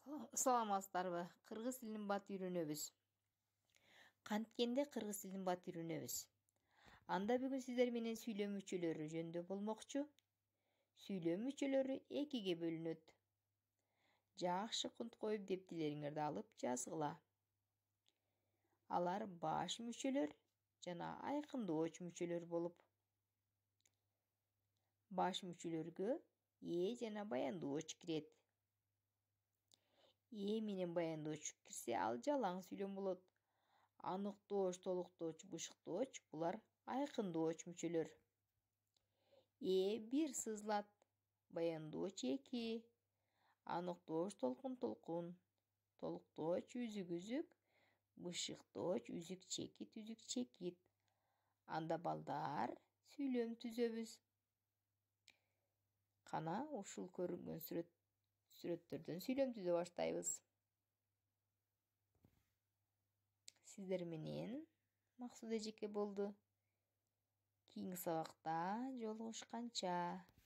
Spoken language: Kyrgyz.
Саламатсыздарбы? Кыргыз тилин бат үйрөнөбүз. Канткенде кыргыз тилин бат үйрөнөбүз. Анда бүгүн сиздер менен сүйлөм мүчөлөрү жөнүндө болмокчу. Сүйлөм мүчөлөрү экиге бөлүнөт. Жакшы кунт коюп дептилериңерди алып жазгыла. Алар баш мүчөлөр жана айкындооч мүчөлөр болуп. Баш мүчөлөргө жана баяндооч кирет. Менен баяндооч кирсе, ал жалаң сүйлөм болот. Аныктооч, толуктооч, бышыктооч булар айкындооч мүчөлөр. Бир сызылат, баяндооч 2, аныктооч толкун, толуктооч үзүк, бышыктооч үзүк-чекит. Анда балдар сүйлөм түзөбүз. Кана ушул көрүнгөн сүрөттөрдөн сүйлөм түзө баштайбыз. Сиздер менен Максут эжеке болду. Кийинки сабакта жолугушканча.